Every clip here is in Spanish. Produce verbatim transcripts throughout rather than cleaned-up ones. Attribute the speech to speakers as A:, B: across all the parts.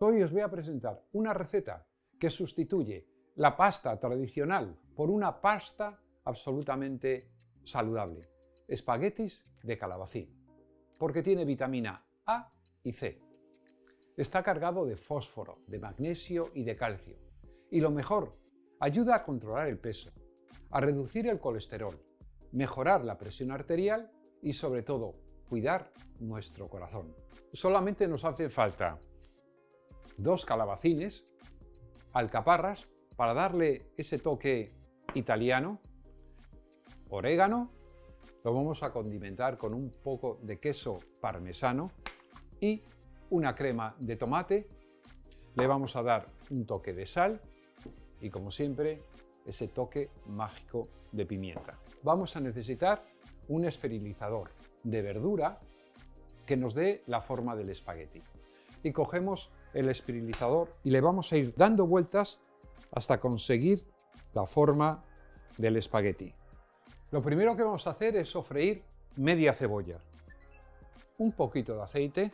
A: Hoy os voy a presentar una receta que sustituye la pasta tradicional por una pasta absolutamente saludable. Espaguetis de calabacín, porque tiene vitamina A y C. Está cargado de fósforo, de magnesio y de calcio. Y lo mejor, ayuda a controlar el peso, a reducir el colesterol, mejorar la presión arterial y sobre todo, cuidar nuestro corazón. Solamente nos hace falta dos calabacines, alcaparras para darle ese toque italiano, orégano, lo vamos a condimentar con un poco de queso parmesano y una crema de tomate, le vamos a dar un toque de sal y, como siempre, ese toque mágico de pimienta. Vamos a necesitar un esterilizador de verdura que nos dé la forma del espagueti. Y cogemos el esterilizador y le vamos a ir dando vueltas hasta conseguir la forma del espagueti. Lo primero que vamos a hacer es sofreír media cebolla, un poquito de aceite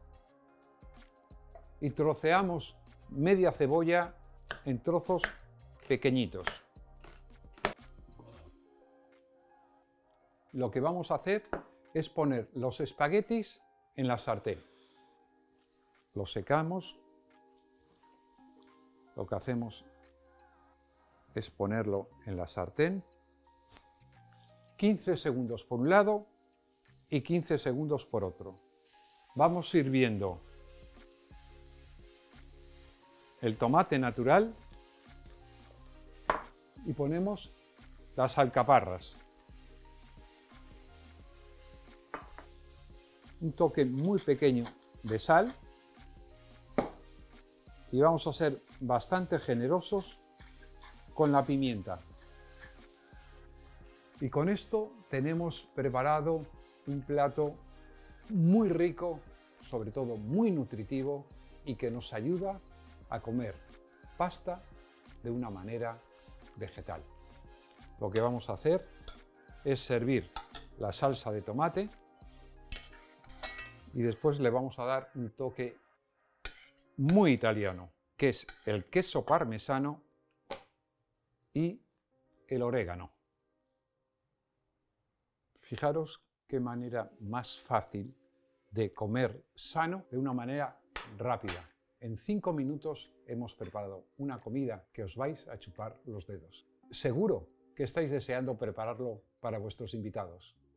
A: y troceamos media cebolla en trozos pequeñitos. Lo que vamos a hacer es poner los espaguetis en la sartén. Los secamos. Lo que hacemos es ponerlo en la sartén. quince segundos por un lado y quince segundos por otro. Vamos sirviendo el tomate natural y ponemos las alcaparras. Un toque muy pequeño de sal y vamos a ser bastante generosos con la pimienta. Y con esto tenemos preparado un plato muy rico, sobre todo muy nutritivo y que nos ayuda a comer pasta de una manera vegetal. Lo que vamos a hacer es servir la salsa de tomate y después le vamos a dar un toque muy italiano, que es el queso parmesano y el orégano. Fijaros qué manera más fácil de comer sano de una manera rápida. En cinco minutos hemos preparado una comida que os vais a chupar los dedos. Seguro que estáis deseando prepararlo para vuestros invitados.